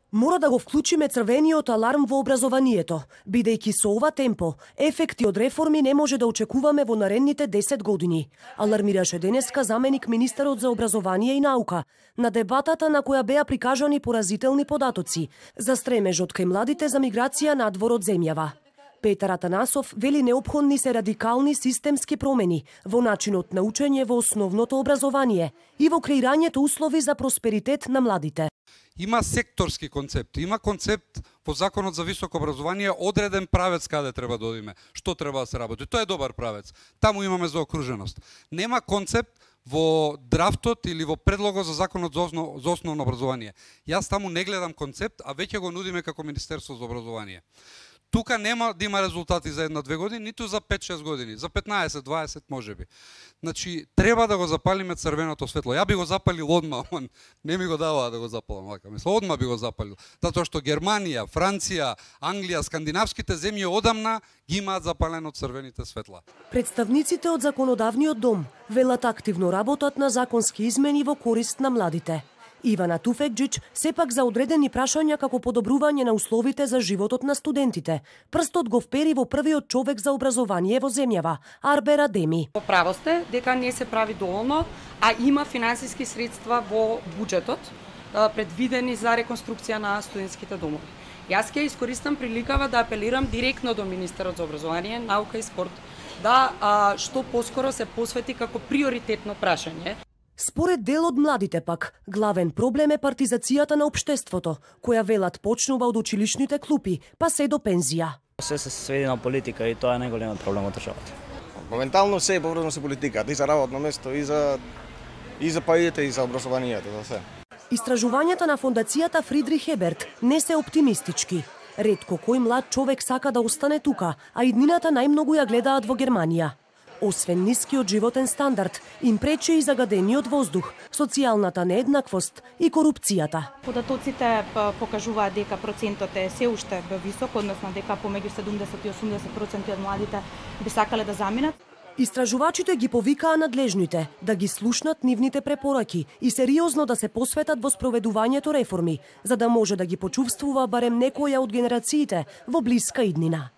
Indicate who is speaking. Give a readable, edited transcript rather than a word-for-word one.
Speaker 1: Мора да го вклучиме црвениот аларм во образованието, бидејќи со ова темпо, ефекти од реформи не може да очекуваме во наредните 10 години. Алармираше денеска заменик министерот за образование и наука на дебатата на која беа прикажани поразителни податоци за стремежот кај младите за миграција надвор од земјава. Петар Атанасов вели неопходни се радикални системски промени во начинот на учење во основното образование и во креирањето услови за просперитет на младите.
Speaker 2: Има секторски концепти, има концепт во Законот за високо образование, одреден правец каде треба да одиме, што треба да се работи. Тоа е добар правец. Таму имаме заокруженост. Нема концепт во драфтот или во предлогот за Законот за основно образование. Јас таму не гледам концепт, а веќе го нудиме како Министерство за образование. Тука нема да има резултати за 1-2 години, ниту за 5-6 години, за 15-20 можеби. Значи, треба да го запалиме црвеното светло. Ја би го запалил одма, он не ми го даваа да го запалам, вака мисла, одма би го запалил. Затоа што Германија, Франција, Англија, скандинавските земји одамна ги имаат запалено црвените светла.
Speaker 1: Представниците од законодавниот дом велат активно работат на законски измени во корист на младите. Ивана Туфекџич сепак за одредени прашања како подобрување на условите за животот на студентите. Прстот го впери во првиот човек за образование во земјава, Арбер Адеми.
Speaker 3: Право сте дека не се прави доволно, а има финансиски средства во буџетот предвидени за реконструкција на студентските домови. Јас ќе искористам приликава да апелирам директно до министерот за образование, наука и спорт да што поскоро се посвети како приоритетно прашање.
Speaker 1: Според дел од младите пак, главен проблем е партизацијата на општеството, која велат почнува од училишните клупи, па се до пензија.
Speaker 4: Се сведи на политика и тоа е најголемиот проблем од државата.
Speaker 5: Моментално се е поврзано со политиката, и за работно место, и за парите, и за образованието, за се.
Speaker 1: Истражувањата на фондацијата Фридрих Еберт не се оптимистички. Ретко кој млад човек сака да остане тука, а иднината најмногу ја гледаат во Германија. Освен нискиот животен стандард, им пречи и загадениот воздух, социјалната нееднаквост и корупцијата.
Speaker 6: Податоците покажуваат дека процентот е се уште висок, односно дека помеѓу 70 и 80% од младите би сакале да заминат.
Speaker 1: Истражувачите ги повикаа надлежните да ги слушнат нивните препораки и сериозно да се посветат во спроведувањето реформи, за да може да ги почувствува барем некоја од генерациите во блиска иднина.